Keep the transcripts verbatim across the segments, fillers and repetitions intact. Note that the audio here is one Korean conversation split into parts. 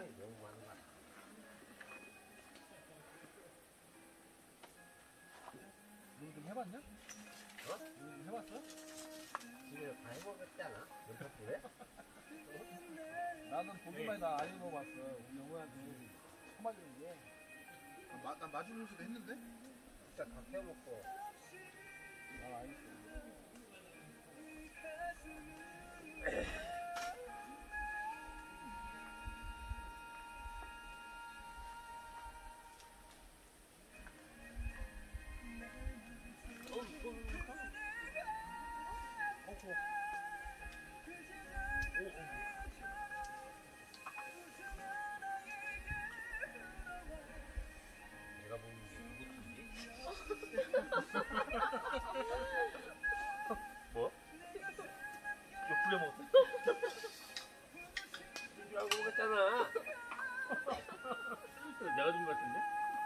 사람이 너무 많은 것 같아. 너 좀 해봤냐? 어? 너 좀 해봤어? 집에서 다 해먹었잖아. 연탄불에? 나는 보기만 해도 안 해먹어봤어. 우리 영호한테 처음 알려준 게. 마, 나 마주보면서도 했는데? 진짜 다 태워먹고. 난 안 했어. 내가 보는 게 이것뿐이지? 뭐? 이거 부려먹었어? 이거 먹었잖아. 내가 준 것 같은데?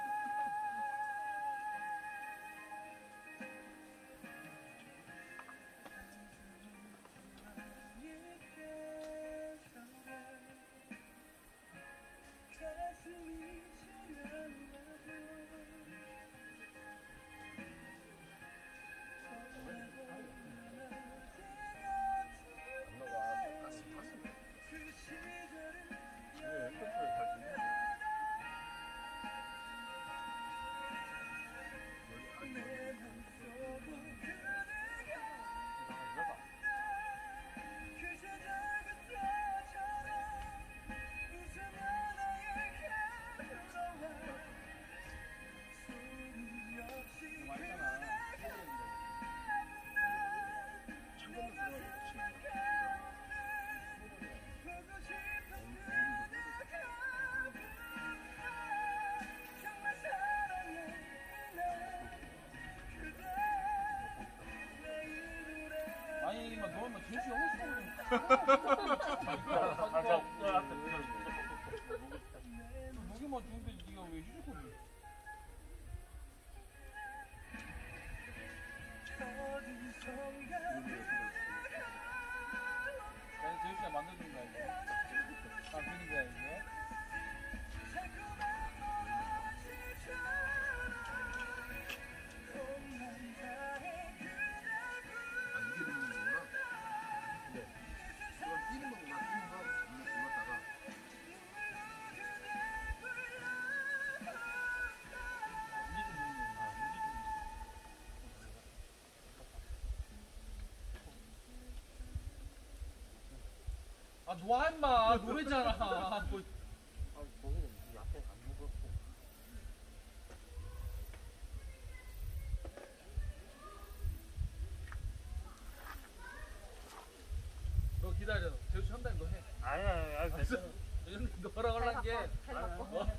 아니, 막 너는 제시 영어 쓰고 무기만 주는데 네가 왜 휴대폰을? 나는 제시가 만들어준 거야 이거. 아, 그런 거야 이게. 아, 이게 되는 거구나. 네. 그럼 뛰는 거구나. 뛰는 거. 음, 고맙다가. 아, 놓아 임마. 노래잖아. 뭐. 아, 거기는 이 앞에 안 먹었고. 너 기다려. 제시 한다는 거 해. 아니, 아니, 아니, 괜찮아. 요즘 너랑 하려는 게. 해갖고.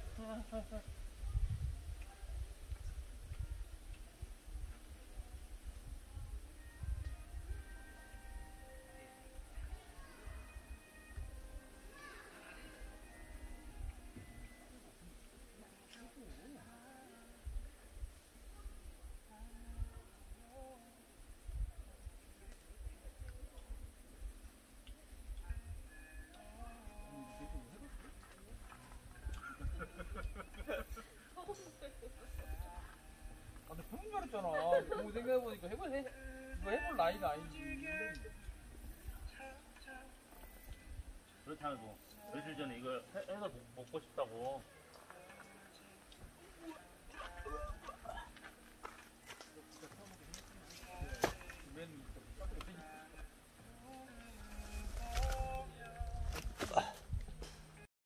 아, 근데 분명 잘했잖아. 보고 생각해보니까 해볼, 해, 이거 해볼 나이가 아니지. 그렇잖아, 뭐. 며칠 전에 이거 해, 해서 먹고 싶다고.